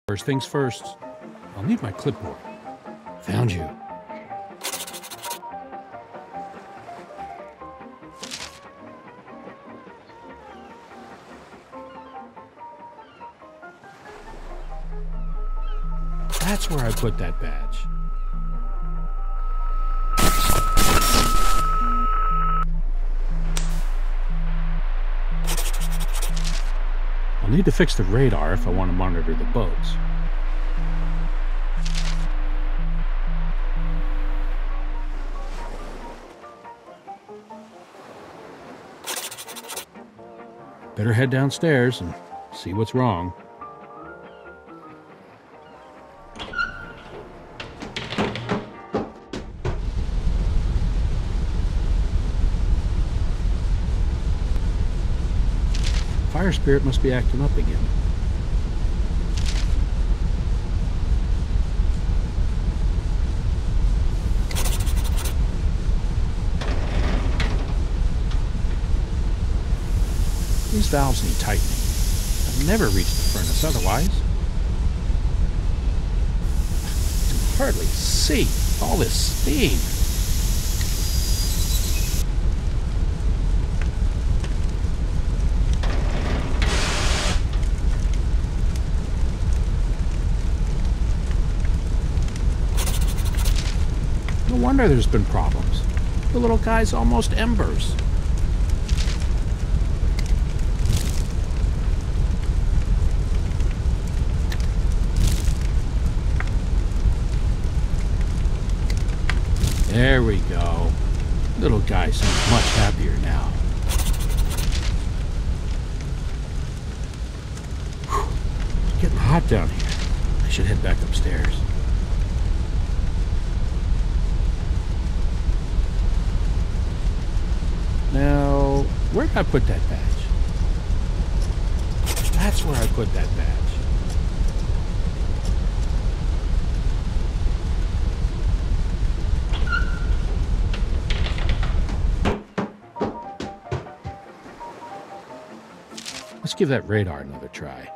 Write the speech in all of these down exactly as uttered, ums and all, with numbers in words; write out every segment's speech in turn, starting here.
First things first, I'll need my clipboard. Found you. That's where I put that badge. I'll need to fix the radar if I want to monitor the boats. Better head downstairs and see what's wrong. Fire spirit must be acting up again. These valves need tightening. I've never reached the furnace otherwise. I can hardly see all this steam. No wonder there's been problems. The little guy's almost embers. There we go. Little guy seems much happier now. Whew. It's getting hot down here. I should head back upstairs. Now, where did I put that badge? That's where I put that badge. Let's give that radar another try.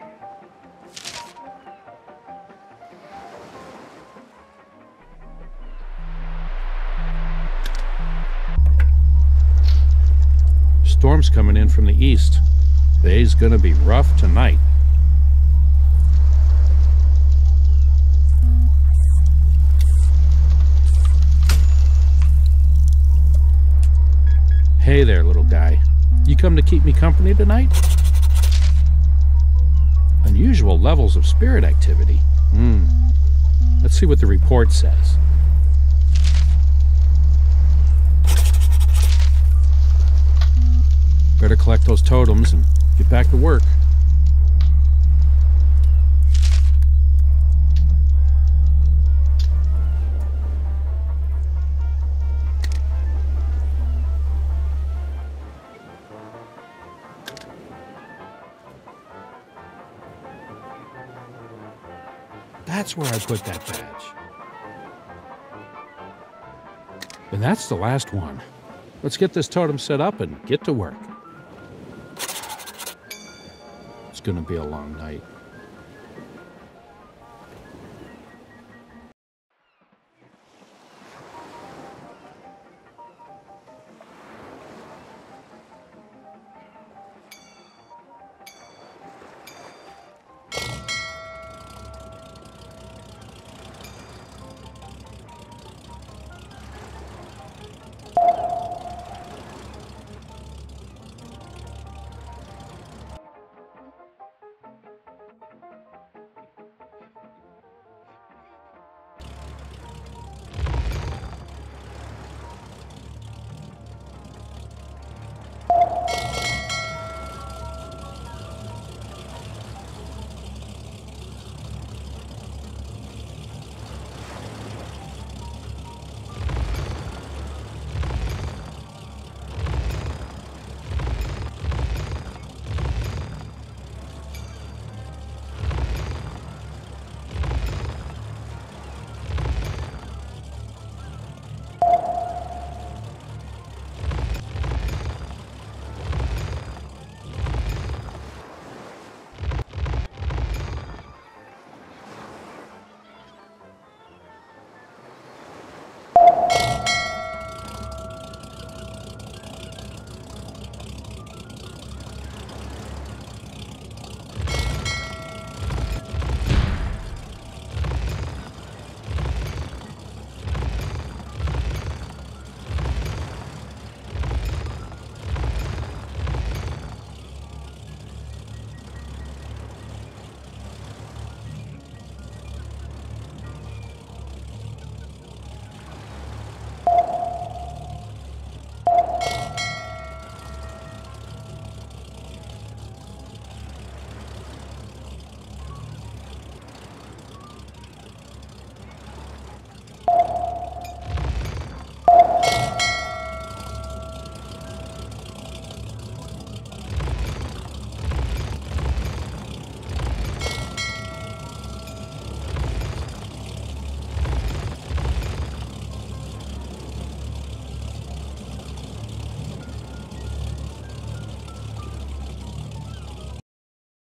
Storm's coming in from the east. The day's gonna be rough tonight. Hey there, little guy. You come to keep me company tonight? Unusual levels of spirit activity. Hmm. Let's see what the report says. Better collect those totems and get back to work. That's where I put that badge. And that's the last one. Let's get this totem set up and get to work. It's gonna be a long night.